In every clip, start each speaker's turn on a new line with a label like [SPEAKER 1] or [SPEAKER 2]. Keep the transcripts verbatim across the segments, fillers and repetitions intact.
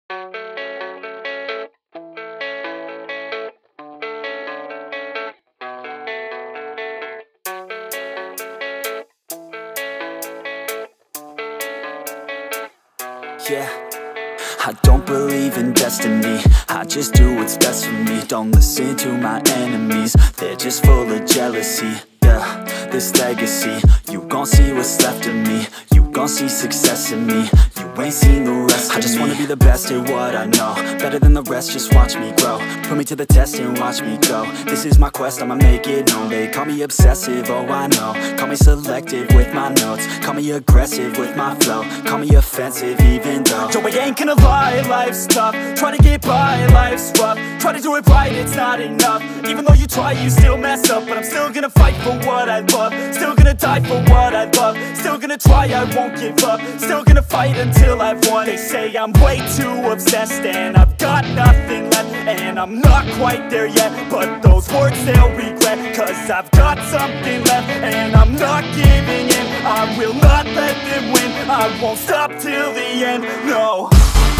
[SPEAKER 1] Yeah, I don't believe in destiny, I just do what's best for me. Don't listen to my enemies, they're just full of jealousy. Yeah, this legacy, you gon' see what's left of me. You gon' see success in me, you ain't seen the rest of me. I just wanna be the best at what I know, better than the rest, just watch me grow. Put me to the test and watch me go. This is my quest, I'ma make it known. They call me obsessive, oh I know. Call me selective with my notes, call me aggressive with my flow, call me offensive even though Joe, I ain't gonna lie, life's tough. Try to get by, life's rough. Try to do it right, it's not enough. Even though you try, you still mess up. But I'm still gonna fight for what I love, still gonna die for what I love, still gonna try, I won't give up, still gonna fight until I've won. They say I'm way too obsessed and I've got nothing left, and I'm not quite there yet, but those words they'll regret, cause I've got something left and I'm not giving in. I will not let them win, I won't stop till the end, no.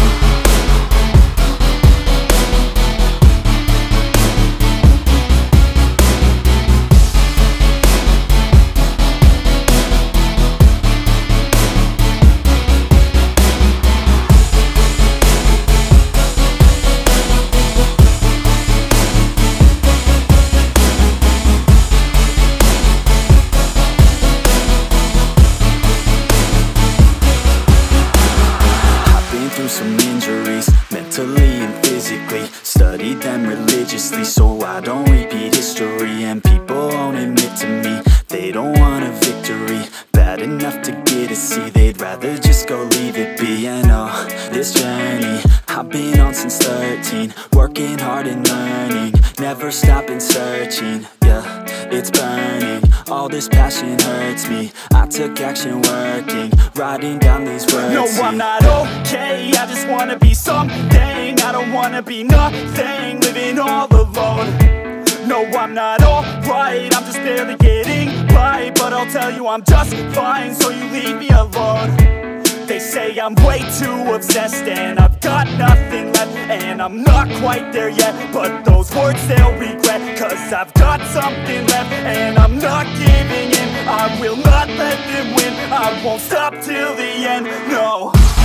[SPEAKER 1] Some injuries, mentally and physically. Studied them religiously so I don't repeat history. And people won't admit to me they don't want a victory bad enough to get a C. They'd rather just go leave it be. I know this journey I've been on since thirteen, working hard and learning, never stopping searching. Yeah, it's burning, all this passion hurts me. I took action working, writing down these words. No, I'm not okay, I just wanna be something. I don't wanna be nothing, living all alone. No, I'm not alright, I'm just barely getting by. But I'll tell you I'm just fine, so you leave me alone. They say I'm way too obsessed and I've got nothing left, and I'm not quite there yet, but those words they'll regret, cause I've got something left and I'm not giving in. I will not let them win, I won't stop till the end, no.